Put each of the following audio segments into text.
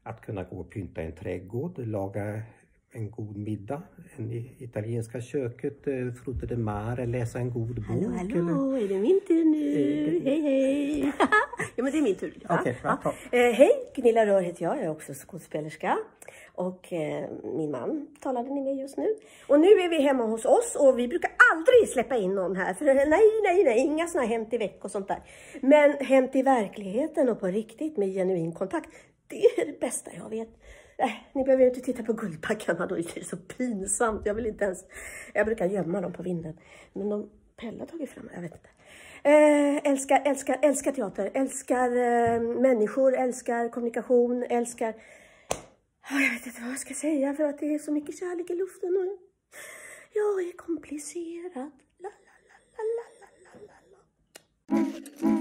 att kunna gå och pynta en trädgård, laga en god middag, en italienska köket, frutte de mare, läsa en god bok. Hallå, är det min tur nu? Hej, hej. Ja, men det är min tur. Okej, bra. Hej, Gunilla Rör heter jag är också skådespelerska. Och min man talade ni med just nu. Och nu är vi hemma hos oss och vi brukar aldrig släppa in någon här. För nej, inga såna Hänt i veck och sånt där. Men Hänt i verkligheten och på riktigt med genuin kontakt, det är det bästa jag vet. Ni behöver inte titta på Guldbaggarna då, det är så pinsamt. Jag brukar gömma dem på vinden. Men de Pelle har tagit fram, jag vet inte. Älskar teater, älskar människor, älskar kommunikation, älskar... Jag vet inte vad jag ska säga för att det är så mycket kärlek i luften och jag är komplicerad. La, la, la, la, la, la, la.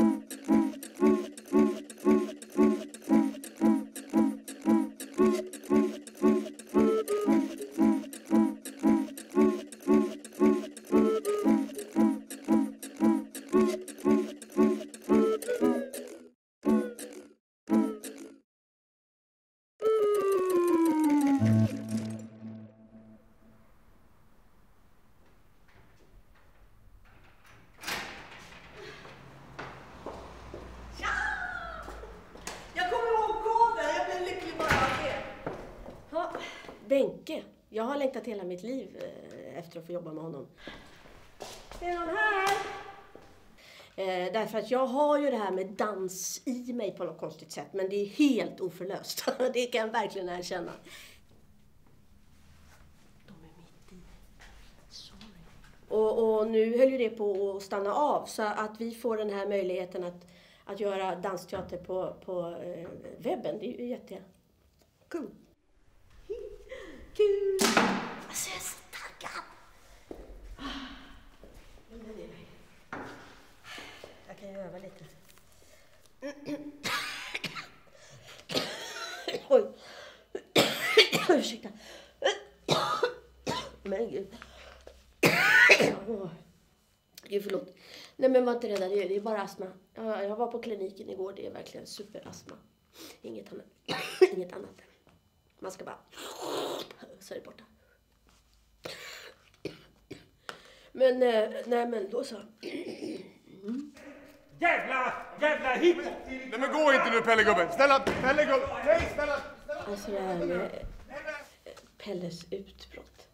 Benke. Jag har längtat hela mitt liv efter att få jobba med honom. Är någon här? Därför att jag har ju det här med dans i mig på något konstigt sätt. Men det är helt oförlöst. Det kan jag verkligen erkänna. De är mitt i. Sorry. Och nu höll ju det på att stanna av. Så att vi får den här möjligheten att göra dansteater på webben. Det är ju jättekul. Kul! Alltså jag är så taggad! Jag kan ju öva lite. Oj! Ursäkta. Men gud. Gud förlåt. Nej men var inte rädda, det är bara astma. Jag var på kliniken igår, det är verkligen superastma. Inget annat. Man ska bara... så är det borta. Men, nej men då så. Jävla hit! Nej men gå inte nu Pelle-gubben! Snälla, Pelle-gubben! Nej, snälla! Alltså det här med Pelles utbrott.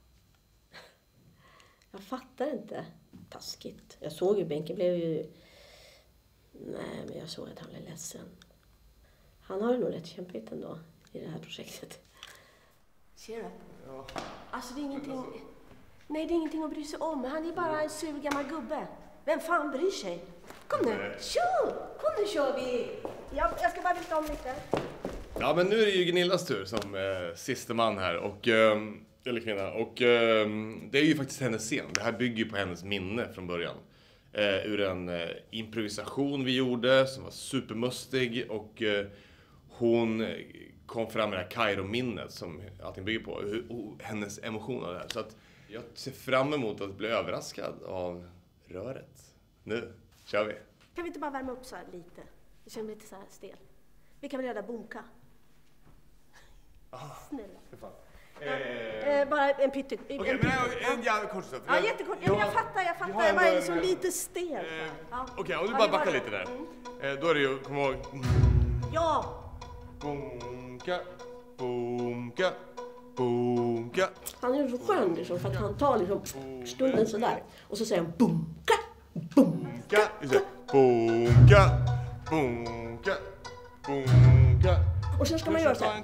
Jag fattar inte. Taskigt. Jag såg ju Benke blev ju... Nej men jag såg att han blev ledsen. Han har ju nog rätt kämpigt ändå i det här projektet. Ser du? Ja. Alltså det är ingenting... Nej, det är ingenting att bry sig om. Han är bara en sur gammal gubbe. Vem fan bryr sig? Kom nu, Kom nu kör vi! Jag ska bara vifta om lite. Ja, men nu är det ju Gunillas tur som sista man här. Och, eller kvinna. Och det är ju faktiskt hennes scen. Det här bygger ju på hennes minne från början. Ur en improvisation vi gjorde som var supermustig. Och hon... kom fram med det här Kairo-minnet som allting bygger på. Hennes emotioner av det här. Så att jag ser fram emot att bli överraskad av röret. Nu kör vi. Kan vi inte bara värma upp så här lite? Det känns lite så här stel. Vi kan väl göra bunka. Snälla. Bara en pytte. Okej, men en jävla kort stund. Ja, jättekort. Ja, jag fattar. Jag bara är liksom lite stel. Okej, om du bara backar lite där. Då är det ju, kom ihåg. Ja! Bunka, bunka, bunka. Han är så skön liksom, för att han tar liksom stunden sådär. Och så säger han bunka, bunka. Just det. Bunka, bunka, bunka. Och sen ska man göra så här.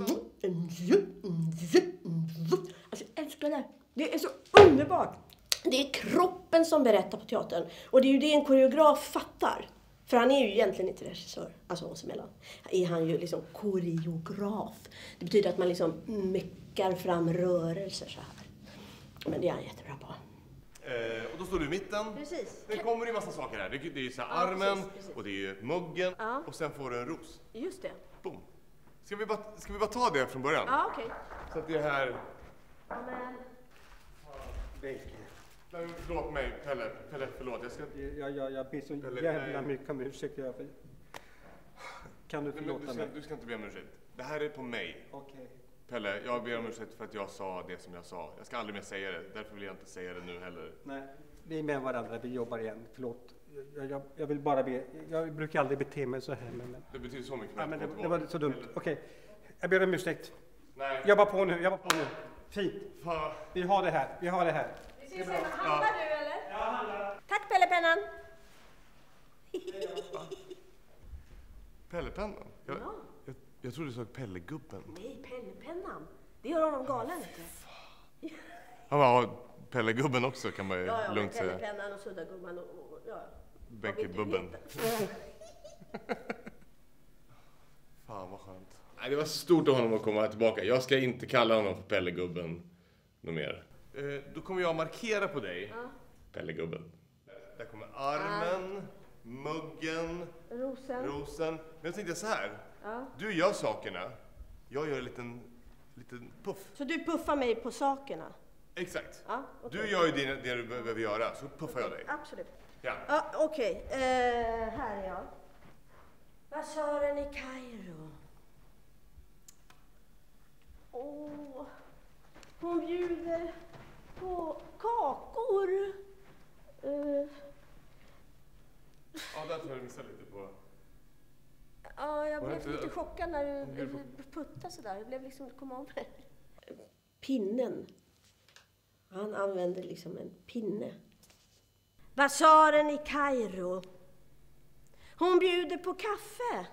Alltså jag älskar det. Det är så underbart. Det är kroppen som berättar på teatern. Och det är ju det en koreograf fattar. För han är ju egentligen inte regissör, alltså oss emellan. Är han ju liksom koreograf. Det betyder att man liksom myckar fram rörelser så här. Men det är han jättebra på. Och då står du i mitten. Precis. Det kommer ju massa saker här. Det är ju så här armen, precis. Och det är ju muggen. Ja. Och sen får du en ros. Just det. Boom. Ska vi bara ta det från början? Ja, okej. Så att det är här... Amen. Nej, förlåt mig, Pelle, förlåt. Jag ber så Pelle, jävla nej. mycket om ursäkt. Kan du förlåta mig? Du ska inte be om ursäkt. Det här är på mig. Okej. Pelle, jag ber om ursäkt för att jag sa det som jag sa. Jag ska aldrig mer säga det, därför vill jag inte säga det nu heller. Nej, vi är med varandra, vi jobbar igen. Förlåt. Jag vill bara be. Jag brukar aldrig bete mig så här. Men... Det betyder så mycket. Ja, men det var så dumt. Okej. Jag ber om ursäkt. Nej. Jobba på nu. Fint. Fan. Vi har det här. Vi ses sen. Handlar du eller? Jag handlar. Tack Pellepennan. Pellepennan? Ja. Jag trodde du sa Pellegubben. Nej, Pellepennan. Det gör honom galen. Ja, Pellegubben också kan man ju lugnt säga. Pellepennan och Suddagumman och Bänkebubben. Fan vad skönt. Nej, det var stort av honom att komma tillbaka. Jag ska inte kalla honom för Pellegubben något mer. Då kommer jag markera på dig. Pellegubben. Där kommer armen, muggen, rosen. Men jag tänkte så här. Du gör sakerna. Jag gör en liten puff. Så du puffar mig på sakerna? Exakt. Ja, okay. Du gör ju det du behöver göra, så puffar jag dig. Absolut. Ja. Okej. Här är jag. Basaren i Kairo. Hon bjuder på kakor. Ja, där tror jag missade lite på. Ja, jag blev lite chockad när du puttade sådär. Jag blev liksom, kom av mig. Pinnen. Han använde liksom en pinne. Basaren i Kairo. Hon bjuder på kaffe.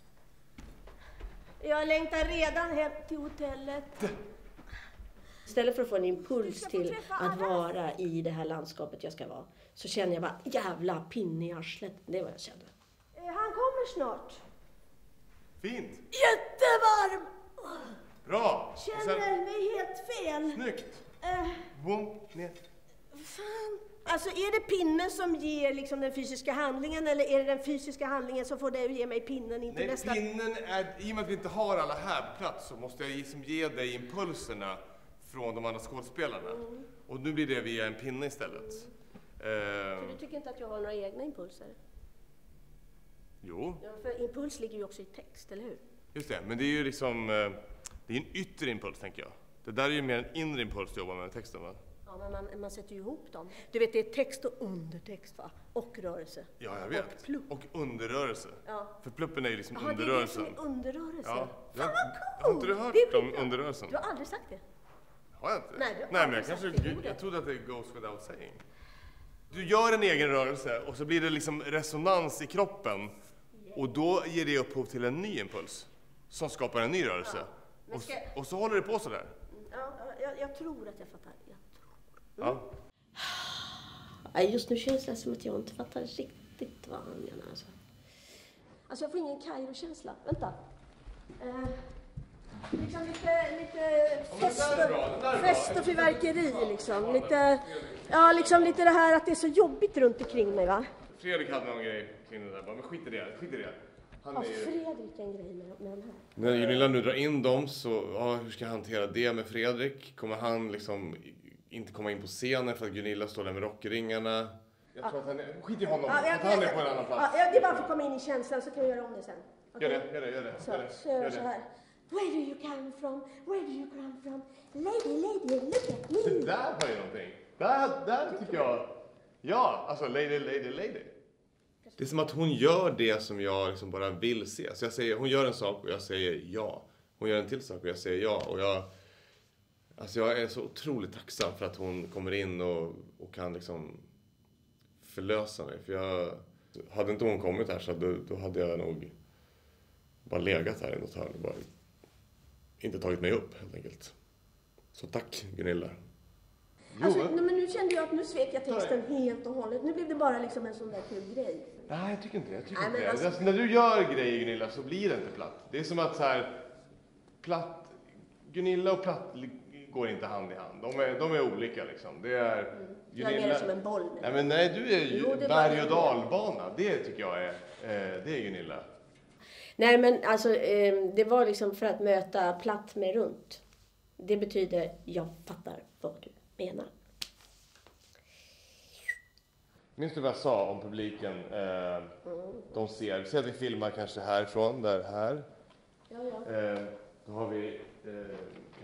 Jag längtar redan hem till hotellet. Istället för att få en impuls till att vara i det här landskapet jag ska vara, så känner jag bara jävla pinne i arslet. Det är vad jag känner. Han kommer snart. Fint. Jättevarm. Bra. Känner mig helt fel. Snyggt. Boom, ner. Fan. Alltså är det pinnen som ger liksom den fysiska handlingen, eller är det den fysiska handlingen som får dig att ge mig pinnen in till nästa? Pinnen är, i och med att vi inte har alla här på plats, så måste jag liksom ge dig impulserna från de andra skådespelarna. Och nu blir det via en pinne istället. Så du tycker inte att jag har några egna impulser? Jo. Ja, för impuls ligger ju också i text, eller hur? Just det, men det är ju liksom, det är en yttre impuls tänker jag. Det där är ju mer en inre impuls att jobba med texten, va? Ja, men man sätter ju ihop dem. Du vet, det är text och undertext, va? Och rörelse. Ja, jag vet. Och plupp. Och underrörelse. Ja. För pluppen är ju liksom Jaha, underrörelsen. det är det som är underrörelse. Ja. Fan vad cool! Har inte du hört Det är om bra. underrörelsen? Du har aldrig sagt det. Har jag inte? Nej, du har men aldrig jag kanske, sagt det, gjorde. jag trodde att det goes without saying. Du gör en egen rörelse och så blir det liksom resonans i kroppen. Och då ger det upphov till en ny impuls som skapar en ny rörelse. Ja. Och så håller det på sådär. Ja, jag tror att jag fattar. Ja. Just nu känns det som att jag inte fattar riktigt vad han menar. Alltså jag får ingen Kairo-känsla. Vänta. Liksom lite fest och fyrverkeri liksom. Lite det här att det är så jobbigt runt omkring mig, va? Fredrik hade någon grej kring det där, men skit i det. Han är ju... Fredrik en grej med den här. När Gunilla nu drar in dem så, hur ska jag hantera det med Fredrik? Kommer han liksom inte komma in på scenen för att Gunilla står där med rockringarna? Jag tror att han är... Skit i honom, han är på en annan plats. Det är bara för att komma in i känslan, så kan vi göra om det sen. Okay? Gör det. Så här. Where do you come from? Where do you come from? Lady, look at me. Det där var ju någonting. Där tycker jag... Ja, alltså lady. Det är som att hon gör det som jag liksom bara vill se. Så jag säger, hon gör en sak och jag säger ja. Hon gör en till sak och jag säger ja. Och jag är så otroligt tacksam för att hon kommer in och kan liksom förlösa mig. För hade inte hon kommit här så då hade jag nog bara legat här i något hörn och bara inte tagit mig upp helt enkelt. Så tack Gunilla. Alltså, men nu kände jag att nu svek jag texten helt och hållet. Nu blev det bara liksom en sån där kul grej. Nej, jag tycker inte det. Alltså... När du gör grejer Gunilla så blir det inte platt. Det är som att så här, platt, Gunilla och platt går inte hand i hand. De är olika liksom. Det är Gunilla... Jag är mer som en boll. Nej, du är ju berg- och dalbana. Det tycker jag det är Gunilla. Nej, men alltså det var liksom för att möta platt med runt. Det betyder jag fattar vad du menar. Minns du vad jag sa om publiken? De ser att vi filmar kanske härifrån, här. Ja.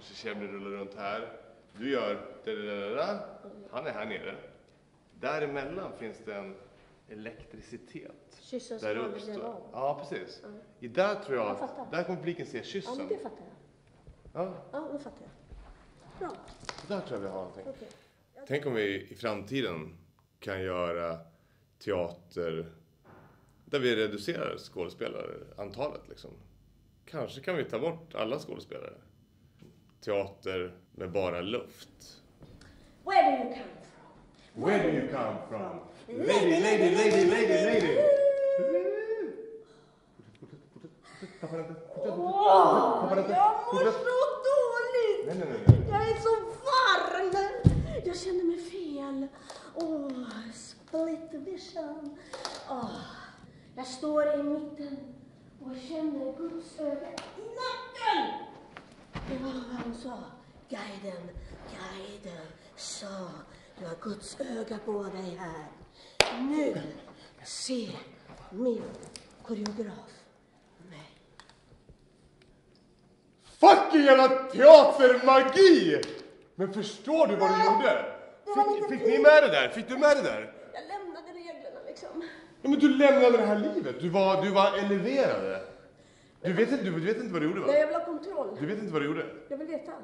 Kanske Käbbel rullar runt här. Du gör da. Han är här nere. Däremellan finns det en elektricitet. Kyssen där som uppstår. Ja, precis. I där tror jag där kommer publiken se kyssen. Ja, men det fattar jag. Ja, det fattar jag. Bra. Där tror jag vi har någonting. Okay. Tänk om vi i framtiden kan göra teater där vi reducerar skådespelarantalet liksom. Kanske kan vi ta bort alla skådespelare. Teater med bara luft. Where do you come from? Where do you come from? Lady. Jag mår så dåligt. Nej. Jag är så varm. Jag känner mig fel. Split vision. Jag står i mitten och känner Guds öga i nacken. Det var vad hon sa. Guiden sa, du har Guds öga på dig här. Nu, se min koreograf. Nej. Fucking jävla teatermagi! Men förstår du vad du gjorde? Fick ni med det där? Fick du med det där? Jag lämnade reglerna liksom. Ja, men du lämnade det här livet. Du var eleverad. Du vet inte vad du gjorde, va? Nej, jag vill ha kontroll. Du vet inte vad du gjorde? Jag vill veta.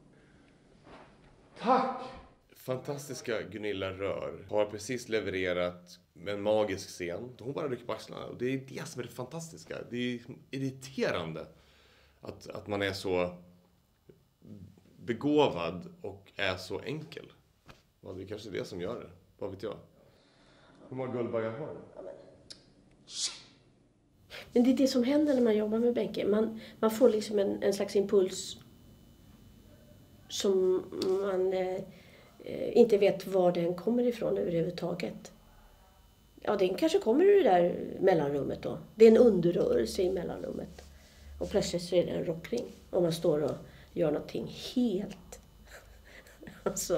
Tack! Fantastiska Gunilla Rör har precis levererat en magisk scen. Hon bara rycker på axlarna. Och det är det som är det fantastiska. Det är irriterande att man är så begåvad och är så enkel. Ja, det är kanske det som gör det. Vad vet jag? Hur många guldbaggar har du? Men det är det som händer när man jobbar med Benke. Man får liksom en slags impuls som man inte vet var den kommer ifrån överhuvudtaget. Ja, den kanske kommer ur det där mellanrummet då. Det är en underrörelse i mellanrummet. Och plötsligt så är det en rockring. Och man står och gör någonting helt... alltså...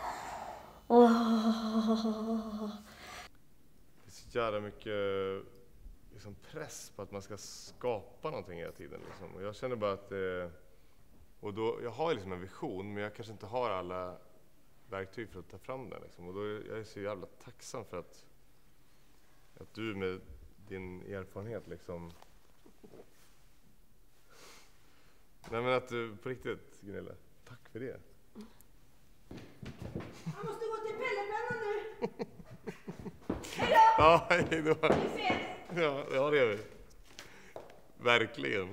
Det är så jävla mycket liksom press på att man ska skapa någonting hela tiden. Liksom. Och jag känner bara att... och då, jag har liksom en vision, men jag kanske inte har alla verktyg för att ta fram den. Liksom. Och då jag är så jävla tacksam för att du med din erfarenhet liksom... Nej, men att du på riktigt, Gunilla, tack för det. Jag måste gå till Pellepennan nu. Hej då! Ja, hej då. Vi ses! Ja, det gör vi. Verkligen.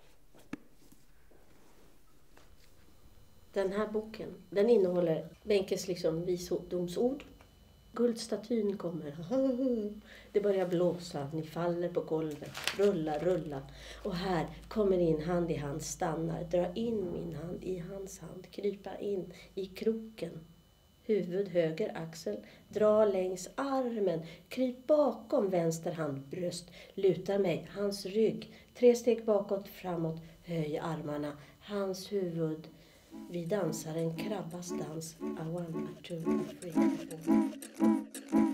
Den här boken, den innehåller Benkes liksom visdomsord. Guldstatyn kommer. Det börjar blåsa, ni faller på golvet. Rulla, rulla. Och här kommer in hand i hand, stannar. Dra in min hand i hans hand. Krypa in i kroken. Huvud, höger axel. Dra längs armen. Kryp bakom vänster handbröst. Lutar mig, hans rygg. 3 steg bakåt, framåt. Höj armarna. Hans huvud. Vi dansar en krabbas dans. A 1, a 2, a 3, a 4.